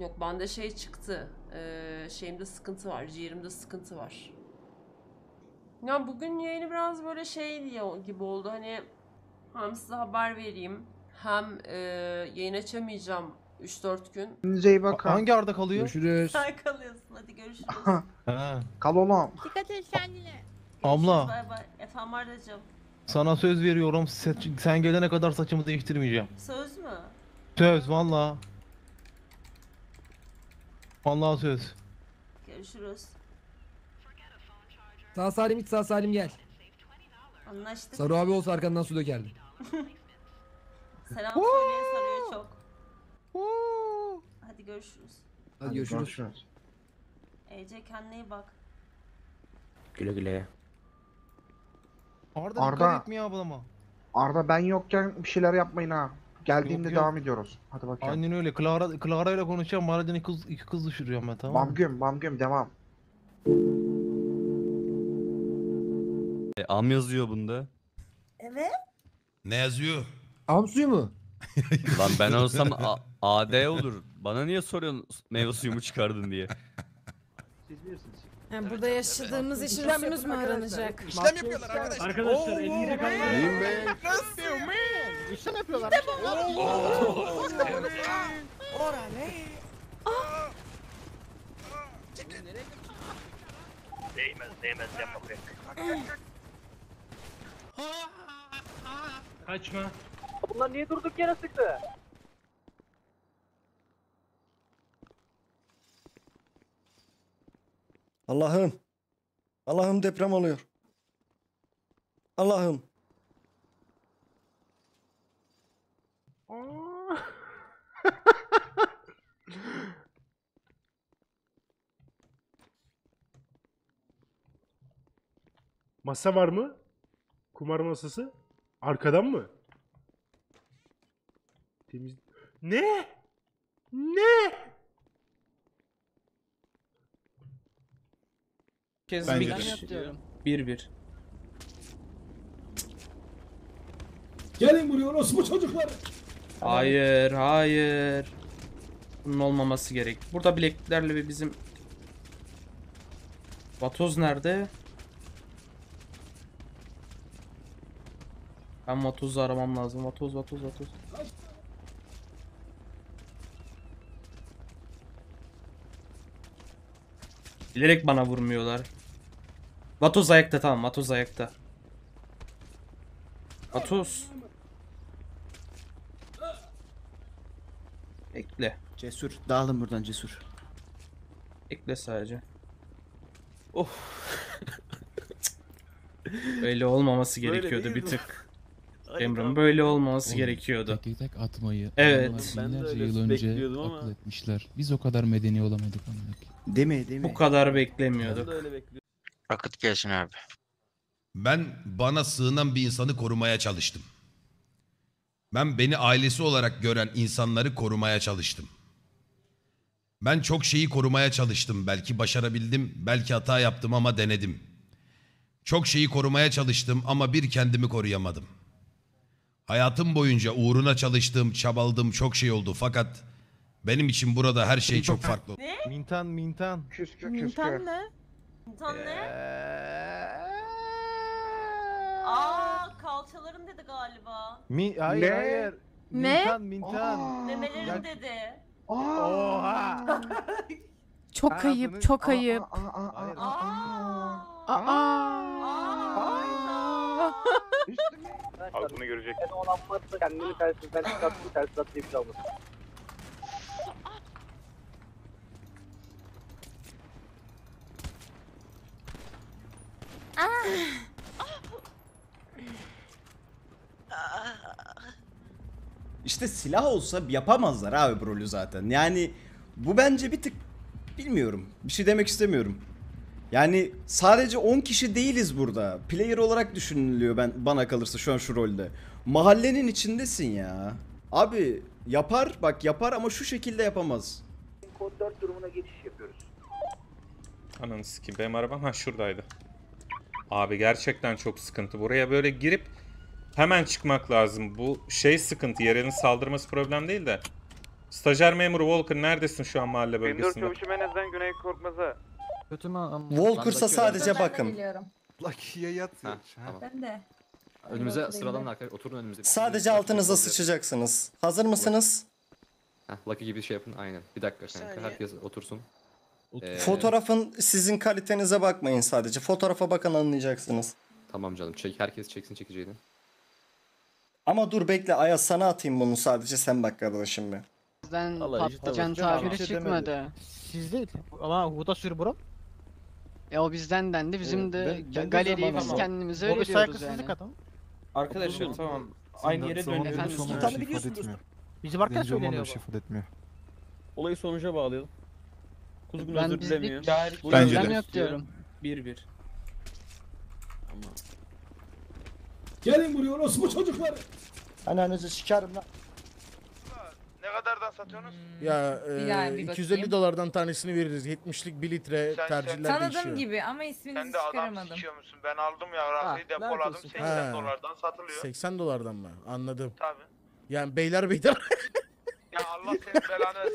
Yok bende şey çıktı. Şeyimde sıkıntı var. Ciğerimde sıkıntı var. Ya bugün yayını biraz böyle şey gibi oldu. Hani hem size haber vereyim. Hem yayın açamayacağım 3-4 gün. Kendinize iyi bakın. Hangi Arda kalıyor? Görüşürüz. Sen kalıyorsun. Hadi görüşürüz. He. Kal oğlum. Dikkat et kendine. Görüşürüz, Abla. bay bay. Efendim Ardacığım. Sana söz veriyorum. Sen gelene kadar saçımı değiştirmeyeceğim. Söz mü? Söz valla. Vallahi söz. Görüşürüz. Sağ salim iç, sağ salim gel. Anlaştık. Saru abi olsa arkandan su dökerdi. Selam söyleyin Sarı'ya çok. Hadi görüşürüz. Hadi görüşürüz. Ece kendine iyi bak. Güle güle. Arda, Arda. dikkat etmiyor ablama. Arda ben yokken bir şeyler yapmayın ha. Geldiğimde Yok, yok. devam ediyoruz. Hadi bakayım. Aynen öyle. Clara ile konuşacağım. Mahalleden iki kız düşürüyorum ben, tamam mı? Bamgüm devam. Am yazıyor bunda. Evet. Ne yazıyor? Am suyu mu? Lan ben olsam AD olur. Bana niye soruyorsun meyve suyu mu çıkardın diye. Yani burada yaşadığımız işin usulünüz mü aranacak? İşlem yapıyorlar arkadaşlar. Arkadaşlar elinize kalmayın. İşlem yapıyorlar. Değmez yapma. Kaçma. Bunlar niye durduk yere sıktı? Allah'ım. Allah'ım deprem oluyor. Allah'ım. Masa var mı? Kumar masası. Arkadan mı? Temiz. Ne? Ne? Ben bir- 1-1. Gelin buraya orospu çocuklar. Hayır, hayır. Bunun olmaması gerek. Burada bileklerle bir bizim... Vatoz nerede? Ben Vatoz'u aramam lazım. Vatoz. Bilerek bana vurmuyorlar. Vatoz ayakta, tamam. Vatoz ayakta. Vatoz. Bekle. Cesur. Dağılın buradan cesur. Bekle sadece. Of. Böyle olmaması gerekiyordu bir tık. Emre'm böyle olmaması gerekiyordu. Tek atmayı Evet. binlerce yıl önce akıl etmişler. Biz o kadar medeni olamadık onunla. Deme. Bu kadar beklemiyorduk. Akıt gelsin abi. Ben bana sığınan bir insanı korumaya çalıştım. Ben beni ailesi olarak gören insanları korumaya çalıştım. Ben çok şeyi korumaya çalıştım. Belki başarabildim, belki hata yaptım ama denedim. Çok şeyi korumaya çalıştım ama bir kendimi koruyamadım. Hayatım boyunca uğruna çalıştığım, çabaladığım çok şey oldu. Fakat benim için burada her şey çok farklı. Mintan. Mintan ne? İnsan ne? Kalçaların dedi galiba. Hayır. Ne? Mintan. Memelerin dedi. Oha. Çok ayıp, çok ayıp. Al bunu görecek. Olan varsa kendini telsizden çıkartsın, telsizat diye bir şey olmasın. İşte silah olsa yapamazlar abi bu rolü zaten. Yani bu bence bir tık bilmiyorum. Bir şey demek istemiyorum. Yani sadece 10 kişi değiliz burada. Player olarak düşünülüyor bana kalırsa şu an şu rolde. Mahallenin içindesin ya. Abi yapar ama şu şekilde yapamaz. Kod 4 durumuna geçiş yapıyoruz. Ananı sikeyim. Benim arabam şuradaydı. Abi gerçekten çok sıkıntı. Buraya böyle girip hemen çıkmak lazım. Bu sıkıntı. Yerel'in saldırması problem değil de. Stajyer memuru Walker neredesin şu an mahalle bölgesinde? Menez'den Güney Korkmaz'a. Walker'sa sadece bakın. Lucky'ye yat. Ben de. Önümüze sıradan arkadaşlar oturun önümüze. Sadece altınıza sıçacaksınız. Hazır mısınız? Lucky gibi şey yapın aynen. Bir dakika kanka herkes otursun. Fotoğrafın sizin kalitenize bakmayın sadece. Fotoğrafa bakın anlayacaksınız. Tamam canım herkes çeksin çekeceğini. Ama dur bekle Ayaz sana atayım bunu sadece sen bak kardeşim be. Bizden patlıcan tabiri çıkmadı. Siz değil. Ama Huda sür bro. O bizden dendi. Bizim de galeriyi biz kendimize öyle diyoruz yani. adam. Arkadaşlar tamam. Aynı yere dönüyoruz. İnsanı biliyorsunuz. Bizim arkadaş söyleniyor bu. Olayı sonuca bağlayalım. Kuzgun Ben özür bizlik dilemiyor. problem yok diyorum. 1-1. Gelin buraya orospu çocukları. Ananızı sikerim lan. Ne kadardan satıyorsunuz? Ya $250 tanesini veririz. 70'lik 1 litre tercihler Tanıdığım gibi ama ismini çıkaramadım. musun? Ben aldım ya rakıyı depoladım. $80 satılıyor. $80'dan mı? Anladım. Tabii. Yani beyler. Ya Allah senin belanı.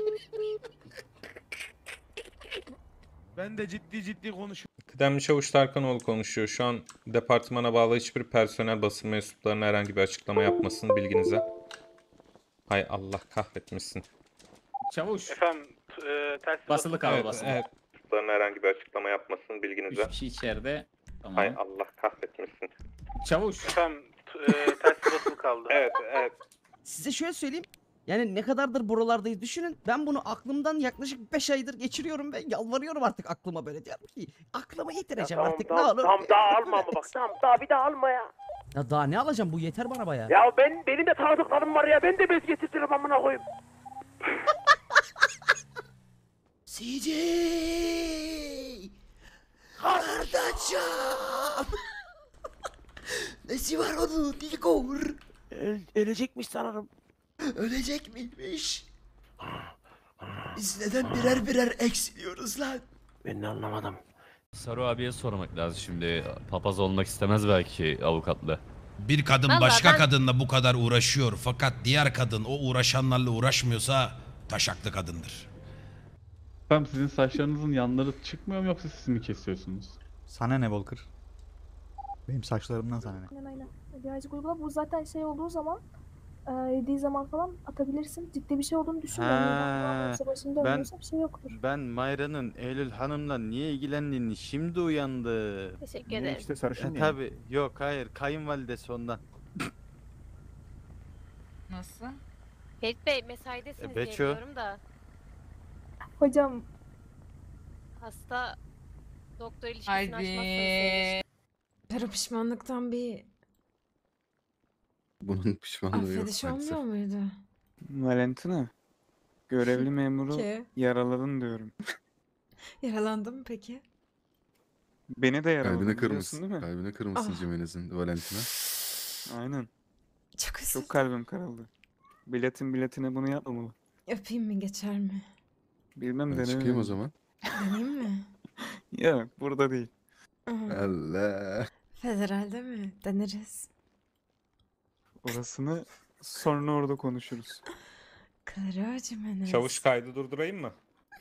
Ben de ciddi konuşuyorum. Kıdemli Çavuş Tarkanoğlu konuşuyor. Şu an departmana bağlı hiçbir personel basın mensuplarına herhangi bir açıklama yapmasın bilginize. Hay Allah kahretmesin. Çavuş. Efendim Basılı kaldı basılı. Evet. Mensuplarına herhangi bir açıklama yapmasın bilginize. 3 kişi içeride. Tamam. Hay Allah kahretmesin. Çavuş. Efendim ters basılı kaldı. Evet. Size şöyle söyleyeyim. Yani ne kadardır buralardayız düşünün. Ben bunu aklımdan yaklaşık 5 aydır geçiriyorum ve yalvarıyorum artık aklıma böyle. Diyorum ki aklımı yitireceğim artık ne olur. Tamam daha alma ama bak. Tamam daha bir daha alma ya. Ya daha ne alacağım bu yeter bana baya. Ya benim de tanıdıklarım var ya. Ben de bez getirtirim amına koyayım. CJ! Kardeşim! Nesi var onun Dilgor? Ölecekmiş sanırım. Ölecek miymiş? Biz neden birer eksiliyoruz lan? Ben de anlamadım. Saru abiye sormak lazım şimdi. Papaz olmak istemez belki avukatla. Bir kadın başka kadınla bu kadar uğraşıyor fakat diğer kadın o uğraşanlarla uğraşmıyorsa taşaklı kadındır. Efendim sizin saçlarınızın yanları çıkmıyor mu yoksa siz mi kesiyorsunuz? Sana ne Volker? Benim saçlarımdan sana ne? Aynen. Birazcık uygula. Bu zaten şey olduğu zaman yediği zaman falan atabilirsin. Ciddi bir şey olduğunu düşünmüyorum. Yoksa başında ölmüyorsa bir şey yoktur. Ben Mayra'nın Eylül Hanım'la niye ilgilendiğini şimdi uyandı. Teşekkür ederim. İşte sarışın ya. Tabi yok hayır kayınvalidesi ondan. Nasıl? Ferit Bey mesaidesiniz Beço. diye biliyorum da Hocam. hasta doktor ilişkisini açmazsanız Para pişmanlıktan bir Bunun pişmanlığı affediş olmuyor muydu? Valentina. Görevli memuru Ki. yaraladın diyorum. Yaralandın mı peki? Beni de yaraladın biliyorsun değil mi? Kalbine kırmışsın Cimenez'in Valentina. Aynen. Çok üzüldüm. Çok kalbim kırıldı. Biletine bunu yapmamalı. Öpeyim mi geçer mi? Bilmem denemem. Çıkayım o zaman. Deneyim mi? Yok burada değil. Allah. Federalde mi? Deneriz. Orasını sonra orada konuşuruz. Kara Cimenez. Çavuş kaydı durdurayım mı?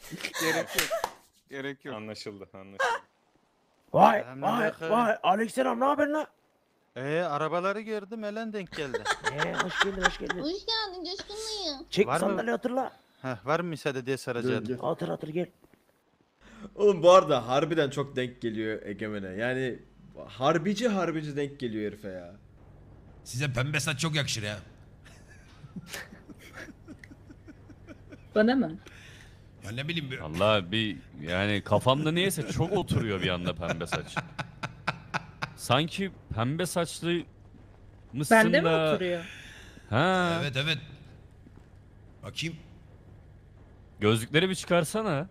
Gerek yok. Anlaşıldı. Vay Aleykümselam ne haber lan? Arabaları gördüm Elen denk geldi. Hoş geldin. Hoş geldin Coşkun dayı. Çek sandalye hatırla. Var mı müsaade diye saracağım. Hatır gel. Oğlum bu arada harbiden çok denk geliyor Egemen'e. Yani harbici denk geliyor herife ya. Size pembe saç çok yakışır ya. Bana mı? Ya ne bileyim. Vallahi bir yani kafamda niyeyse çok oturuyor bir anda pembe saç. Sanki pembe saçlı mısın Bende mi da... oturuyor? Ha. Evet. Bakayım. Gözlükleri bir çıkarsana.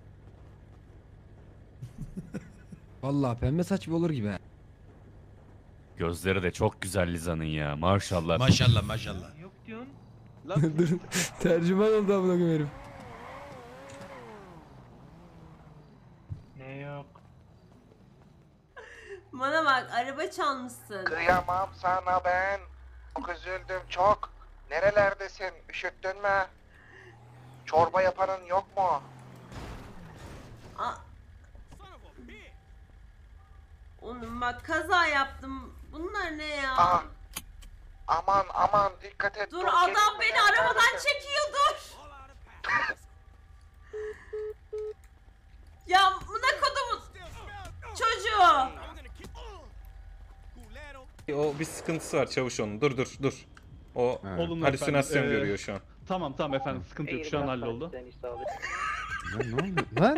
Vallahi pembe saç bir olur gibi. Gözleri de çok güzel Liza'nın ya. Maşallah. Maşallah. Yok diyorsun. Dur tercüman oldu amına koyayım. Ne yok. Bana bak araba çalmışsın. Kıyamam sana ben. Çok üzüldüm çok. Nerelerdesin? Üşüttün mü? Çorba yapanın yok mu? Oğlum bak kaza yaptım. Bunlar ne ya? Aa, aman dikkat et. Dur adam beni arabadan çekiyor dur. Ya buna kodumun çocuğu. O bir sıkıntısı var çavuş onun. Dur. O halüsinasyon görüyor şu an. Tamam efendim sıkıntı yok şu an halloldu. Ne oldu lan?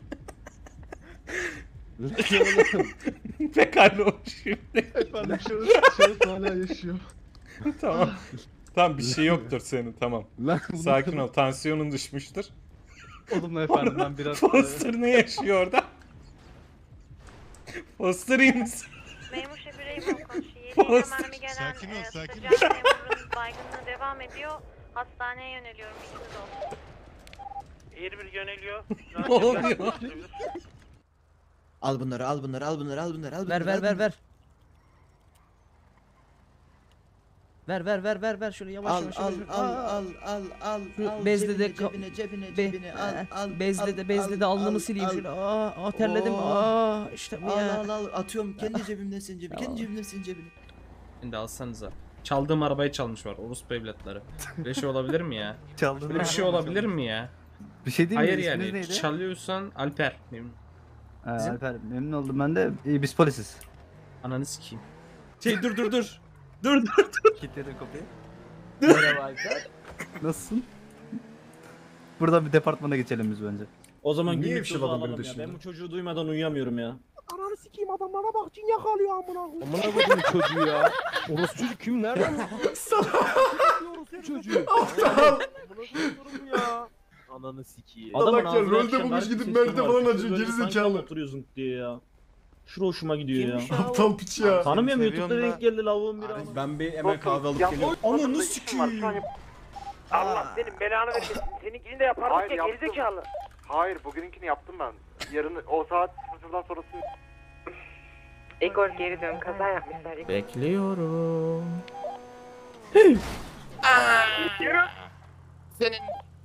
Pekala olmuş şimdi. Efendim şahıs hala yaşıyor. Tamam bir şey yoktur senin tamam. Sakin ol tansiyonun düşmüştür. Olumlu efendim ben biraz... Foster ne yaşıyor orada? Foster iyi misin? Memur şefireyim konuşuyor. Hemen gelen sakin ol. Memurun baygınlığı devam ediyor. Hastaneye yöneliyorum. İkiniz olsun. 21 yöneliyor. Ne oluyor? Al bunları. Ver. Ver şunu yavaş. Al. Bezle de alnımı sileyim şunu. Terledim. İşte bu ya. Al atıyorum kendi cebimden senin cebine. Şimdi alsanıza. Çaldığım arabayı çalmış var orospu evlatları. Böyle şey olabilir mi ya? Böyle bir şey olabilir mi ya? Bir şey değil mi? Hayır İsminiz yani neydi? çalıyorsan Alper. Bizim- Alper memnun oldum ben de. Biz polisiz. Ananı sikeyim. Dur. Kilitledim kapıyı. Merhaba Alper. Nasılsın? Buradan bir departmana geçelim biz bence. O zaman günlük bir alalım ya. Ben bu çocuğu duymadan uyuyamıyorum ya. Ananı sikeyim adamlara bak cin yakalıyor amına. Amına koydum çocuğu ya. Orospu çocuk kim nereden? Orospu çocuğu. Aptal. ya. Ananı sikeyim. Salak ya, rolde bulmuş gidip Mert'e falan acıyor, geri zekalı. Oturuyorsun diye ya. Şura hoşuma gidiyor ya. Aptal piç ya. Tanımıyorum YouTube'da denk geldi lavuğun biri ama. Ben bir hemen kahve alıp geliyorum. Ananı sikeyim. Allah senin belanı versin. Seninkini de yapardık ya gerizekalı. Hayır bugününkini yaptım ben. Yarın o saat 0'dan sonrasını. Igor geri dön kaza yapmışlar. Bekliyorum. Yürü. Senin.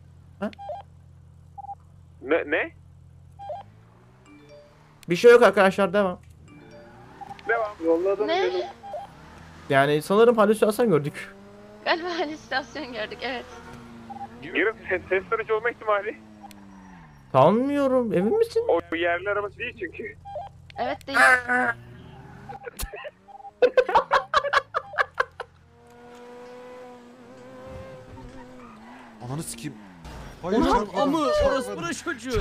Ne? Bir şey yok arkadaşlar devam. Devam. Yolladım. Ne? Yani sanırım halüsinasyon gördük. Galiba halüsinasyon gördük evet. Yürü. Ses sonuç olma ihtimali. Sanmıyorum. Emin misin? O yerli arabası değil çünkü. Evet değil. Ananı sikeyim. Orospu çocuğu.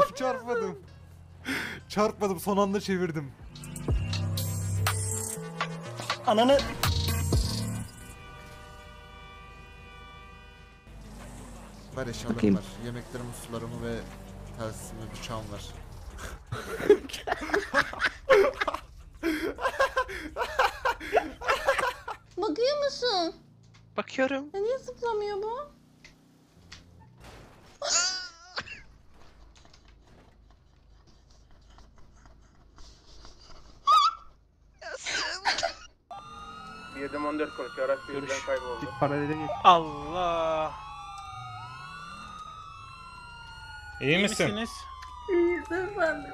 Çarpmadım son anda çevirdim. Ananı. Ver eşyalarımı ver. Yemeklerimi, sularımı ve telsizimi, bıçağımı ver. Bakıyor musun? Bakıyorum. Niye zıplamıyor bu? Yedim 14 konuşuyor. Araç birden kayboldu. Paralele geç. Allah. İyi misin? İyiyiz efendim.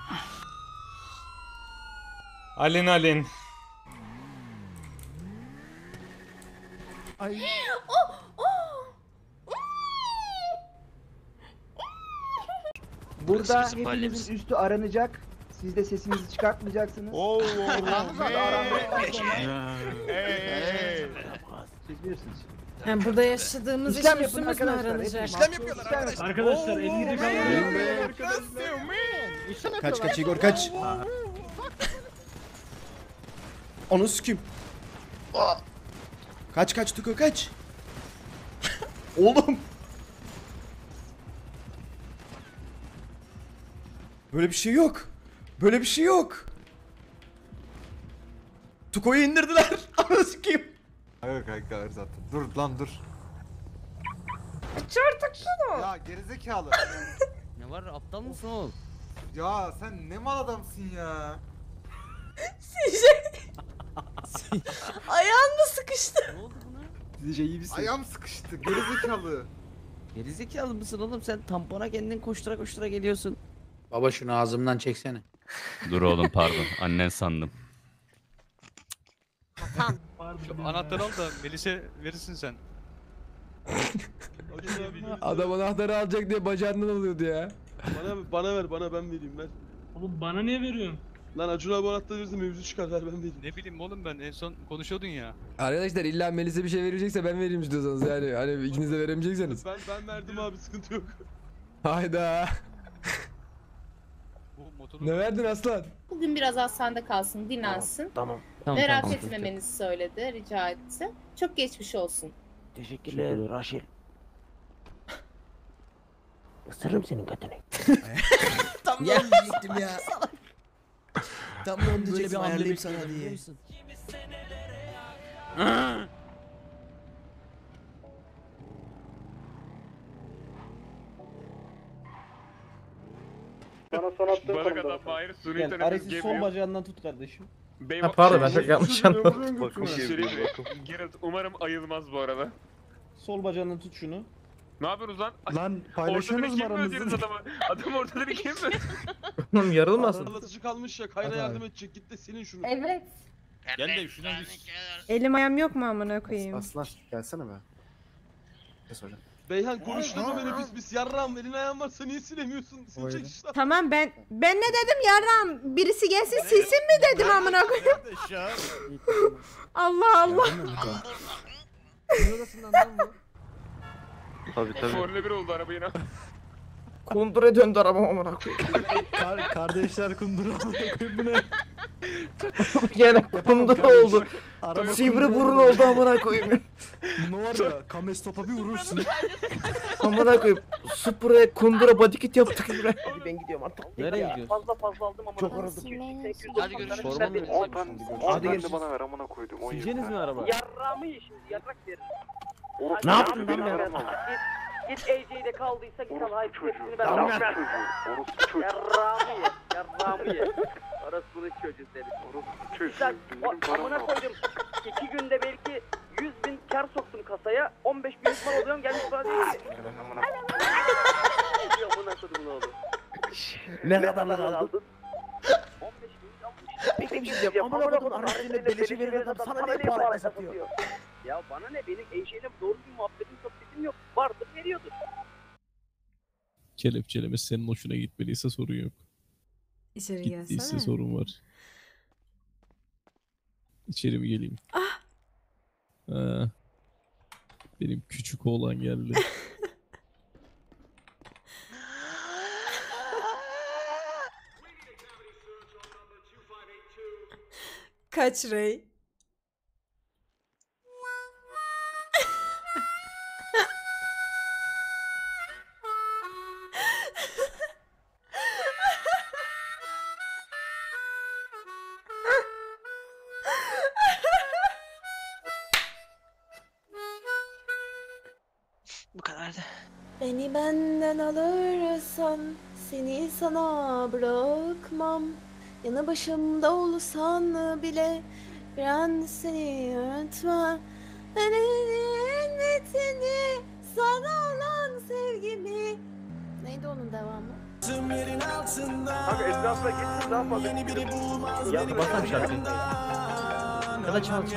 Alin. Burada hepinizin üstü aranacak. Siz de sesinizi çıkartmayacaksınız. Çekilirsiniz. Yani burada yaşadığımız İşlem yapın arkadaşlar. İşlem yapıyorlar arkadaşlar. Arkadaşlar elinizi kaldırın. Kaç Igor kaç. Onu sikeyim. Kaç Tuko kaç. Oğlum. Böyle bir şey yok. Tuko'yu indirdiler. Onu sikeyim. Hayır kanka zaten. Dur lan dur. Aç artık şunu. Ya gerizekalı. Ne var aptal mısın oğlum? Ya sen ne mal adamsın ya. Ayağın mı sıkıştı? Ne oldu buna? Ayağım sıkıştı gerizekalı. Gerizekalı mısın oğlum sen tampona kendin koştura koştura geliyorsun. Baba şunu ağzımdan çeksene. Dur oğlum pardon. Annen sandım. Şu anahtarı al da Melis'e verirsin sen. Adam anahtarı alacak diye bacağından alıyordu ya. Bana ver, ben vereyim ver. Oğlum bana niye veriyorsun? Lan Acun abi anahtarı verirse mevzu çıkar, ver ben vereyim. Ne bileyim oğlum ben en son konuşuyordun ya. Arkadaşlar illa Melis'e bir şey verecekse ben vereyim istiyorsanız yani. Hani ikiniz de veremeyecekseniz. Ben verdim abi, sıkıntı yok. Hayda. Ne verdin aslan? Bugün biraz hastanede kalsın, dinlensin. Tamam. Merak etmemenizi söyledi, rica etti. Çok geçmiş olsun. Teşekkürler Raşel. Isırırım senin götünü. Tam da onu diyecektim ya. Tam da onu diyecektim, ayarlayayım sana diye. Bana son attığın Bana kadar Mahir Suriye Ares'i sol bacağından tut kardeşim. Pardon ben çok yanlış anladım. Geralt umarım ayılmaz bu arada. Sol bacağından tut şunu. Ne yapıyorsunuz lan? Lan paylaşıyorsunuz mu aranızda? Adam ortada bir kim mi? Oğlum yarılmasın. Anlatıcı kalmış ya, Kayra yardım edecek, git de senin şunu. Evet. Gel de şuradan bir... Elim ayağım yok mu amına koyayım? Aslan gelsene be. Kes hocam. Beyhan konuşturma beni, biz yarram, elin ayağın varsa niye silemiyorsun? Silecek işte. Tamam ben ne dedim yaram? Birisi gelsin silsin mi dedim amına koyayım? Allah Allah. Tabii Formula 1 oldu araba yine. Kundura döndü arabam amına koyayım. Kardeşler kundura bu ne? Yine kundura oldu. Sivri burun oldu amına koyayım. Ne var ya? Kames topa bir vurursun. Amına koyayım. Supra kundura body kit yaptık İbrahim. Hadi ben gidiyorum artık. Nereye gidiyorsun? Fazla aldım ama. Çok aradım. Hadi görüşürüz. Hadi görüşürüz. Bana ver, amına koydum. Sileceğiniz mi araba? Yarrağımı ye şimdi, yarrak yerim. Ne yaptın lan ben? Git AJ'de kaldıysa git al, hayır hepsini ben aldım. Yarrağımı ye, yarrağımı ye. Orospu'nun çocuğu seni. Sen amına koydum. 2 günde belki 100.000 kar soktum kasaya. 15.000 falan oluyorum, gelmiş bana diyor ki. Diyor bu nasıl bunu oldu? Ne kadarlar aldın? 15.000. Peki bir şey diyeceğim. Amına koydum araçlarıyla beleşe veren adam sana ne parayla satıyor? Ya bana ne, benim AJ'yle doğru bir muhabbetim sohbetim yok. Vardır veriyordur. Kelepçeleme senin hoşuna gitmeliyse sorun yok. İçeri Gittiyse sorun var. İçeri mi geleyim? Ha. Benim küçük oğlan geldi. Kaç Rey? Bu kadardı. Beni benden alırsan seni sana bırakmam. Yanı başımda olsan bile ben seni öğretmem. Ben elbetini sana olan sevgimi. Neydi onun devamı? Kanka etrafına gitsin daha fazla. Ya bakalım şarkıyı. Ya da çal.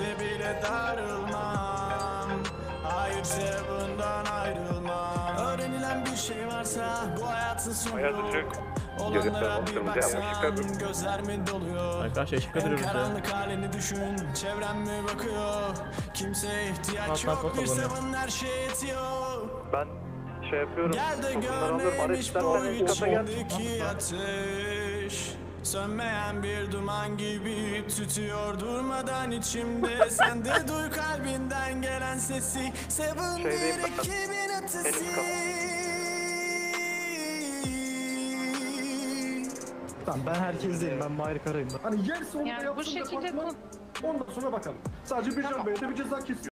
Hayatım Türk. Gözükler baktığımızda yanlışlıkla dur. Arkadaşlar eşlik ediyoruz ya. Ben şey yapıyorum. Bunları alıyorum. Araç istersen üst kata gel. Sönmeyen bir duman gibi tütüyor durmadan içimde. Sen de duy kalbinden gelen sesi. Seven bir ekibin atısı. Ben herkes değilim, ben Mahir Karay'ım. Hani yerse onu da Yani bu yapsın şekilde departman, ondan sonra bakalım. Sadece bir Can Bey'de bir ceza kesiyor.